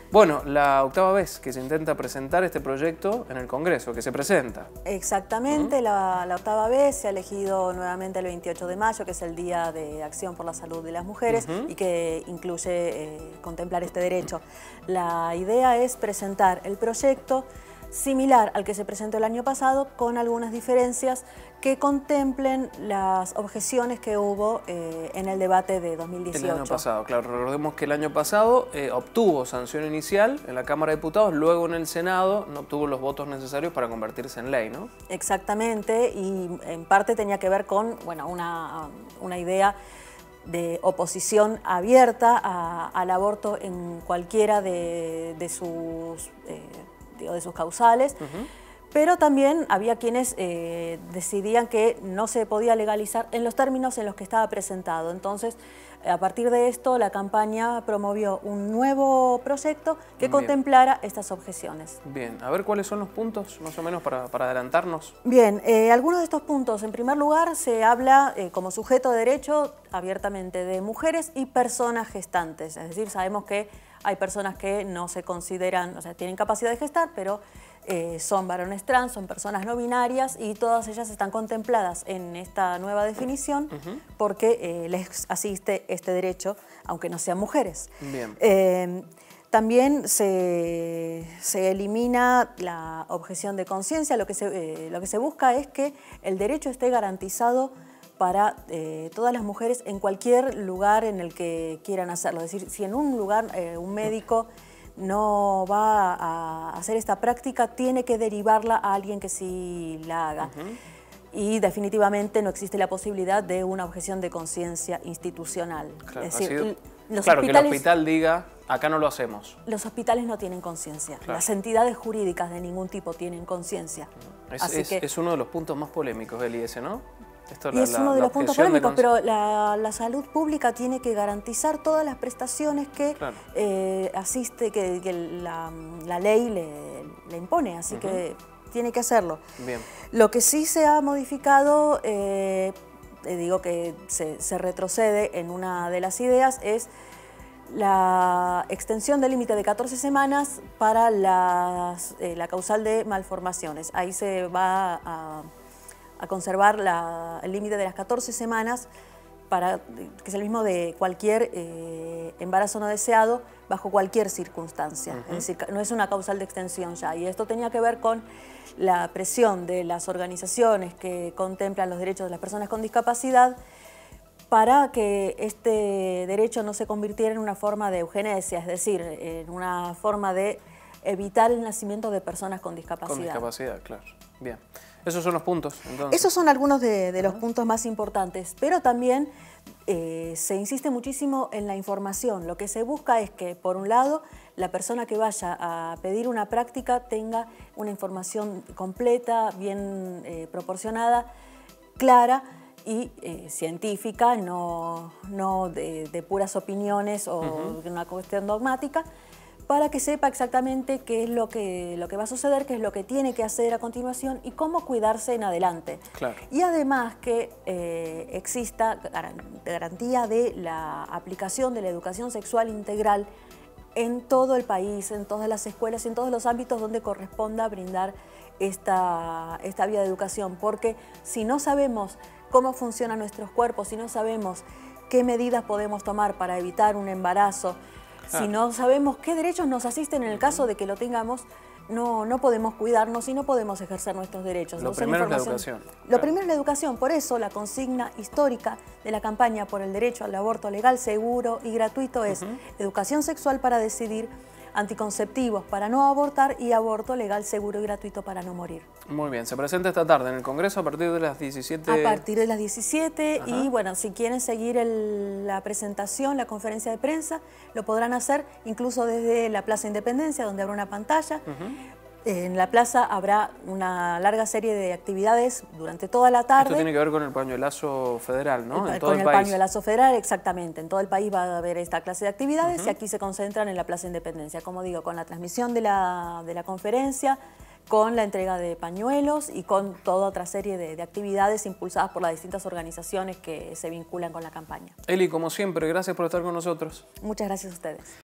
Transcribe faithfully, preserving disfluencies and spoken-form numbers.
Bueno, la octava vez que se intenta presentar este proyecto en el Congreso, que se presenta. Exactamente, ¿Mm? la, la octava vez se ha elegido nuevamente el veintiocho de mayo, que es el Día de Acción por la Salud de las Mujeres, uh-huh. y que incluye eh, contemplar este derecho. La idea es presentar el proyecto similar al que se presentó el año pasado, con algunas diferencias que contemplen las objeciones que hubo eh, en el debate de dos mil dieciocho. El año pasado, claro. Recordemos que el año pasado eh, obtuvo sanción inicial en la Cámara de Diputados, luego en el Senado no obtuvo los votos necesarios para convertirse en ley, ¿no? Exactamente, y en parte tenía que ver con, bueno, una, una idea de oposición abierta a, al aborto en cualquiera de, de sus... Eh, de sus causales, uh-huh. pero también había quienes eh, decidían que no se podía legalizar en los términos en los que estaba presentado. Entonces, a partir de esto, la campaña promovió un nuevo proyecto que Bien. contemplara estas objeciones. Bien, a ver cuáles son los puntos, más o menos, para, para adelantarnos. Bien, eh, algunos de estos puntos, en primer lugar, se habla eh, como sujeto de derecho abiertamente de mujeres y personas gestantes, es decir, sabemos que hay personas que no se consideran, o sea, tienen capacidad de gestar, pero eh, son varones trans, son personas no binarias y todas ellas están contempladas en esta nueva definición uh-huh. porque eh, les asiste este derecho, aunque no sean mujeres. Bien. Eh, también se, se elimina la objeción de conciencia, lo que se, eh, lo que se busca es que el derecho esté garantizado para eh, todas las mujeres en cualquier lugar en el que quieran hacerlo. Es decir, si en un lugar eh, un médico no va a hacer esta práctica, tiene que derivarla a alguien que sí la haga. Uh-huh. Y definitivamente no existe la posibilidad de una objeción de conciencia institucional. Claro, es decir, sido, los claro que el hospitales, hospital diga, acá no lo hacemos. Los hospitales no tienen conciencia. Claro. Las entidades jurídicas de ningún tipo tienen conciencia. Es, es, es uno de los puntos más polémicos del I S, ¿no? Esto, y la, es uno la, de la los puntos polémicos, pero la, la salud pública tiene que garantizar todas las prestaciones que claro. eh, asiste, que, que la, la ley le, le impone, así uh-huh. que tiene que hacerlo. Bien. Lo que sí se ha modificado, eh, digo que se, se retrocede en una de las ideas, es la extensión del límite de catorce semanas para las, eh, la causal de malformaciones. Ahí se va a... a conservar la, el límite de las catorce semanas, para, que es el mismo de cualquier eh, embarazo no deseado bajo cualquier circunstancia. Uh-huh. Es decir, no es una causal de extensión ya. Y esto tenía que ver con la presión de las organizaciones que contemplan los derechos de las personas con discapacidad para que este derecho no se convirtiera en una forma de eugenesia, es decir, en una forma de evitar el nacimiento de personas con discapacidad. Con discapacidad, claro. Bien. Esos son los puntos, entonces. Esos son algunos de, de los uh-huh. puntos más importantes, pero también eh, se insiste muchísimo en la información. Lo que se busca es que, por un lado, la persona que vaya a pedir una práctica tenga una información completa, bien eh, proporcionada, clara y eh, científica, no, no de, de puras opiniones o uh-huh. de una cuestión dogmática, para que sepa exactamente qué es lo que, lo que va a suceder, qué es lo que tiene que hacer a continuación y cómo cuidarse en adelante. Claro. Y además que eh, exista garantía de la aplicación de la educación sexual integral en todo el país, en todas las escuelas, en todos los ámbitos donde corresponda brindar esta, esta vía de educación. Porque si no sabemos cómo funcionan nuestros cuerpos, si no sabemos qué medidas podemos tomar para evitar un embarazo, si no sabemos qué derechos nos asisten en el caso de que lo tengamos, no, no podemos cuidarnos y no podemos ejercer nuestros derechos. Lo primero es la educación. Lo claro. primero es la educación, por eso la consigna histórica de la campaña por el derecho al aborto legal, seguro y gratuito es uh-huh. educación sexual para decidir, anticonceptivos para no abortar y aborto legal, seguro y gratuito para no morir. Muy bien, se presenta esta tarde en el Congreso a partir de las diecisiete. A partir de las diecisiete. Ajá. Y bueno, si quieren seguir el, la presentación, la conferencia de prensa, lo podrán hacer incluso desde la Plaza Independencia, donde habrá una pantalla. Uh-huh. En la plaza habrá una larga serie de actividades durante toda la tarde. Esto tiene que ver con el pañuelazo federal, ¿no? El, en todo con el, el país. pañuelazo federal, exactamente. En todo el país va a haber esta clase de actividades uh-huh. y aquí se concentran en la Plaza Independencia. Como digo, con la transmisión de la, de la conferencia, con la entrega de pañuelos y con toda otra serie de, de actividades impulsadas por las distintas organizaciones que se vinculan con la campaña. Eli, como siempre, gracias por estar con nosotros. Muchas gracias a ustedes.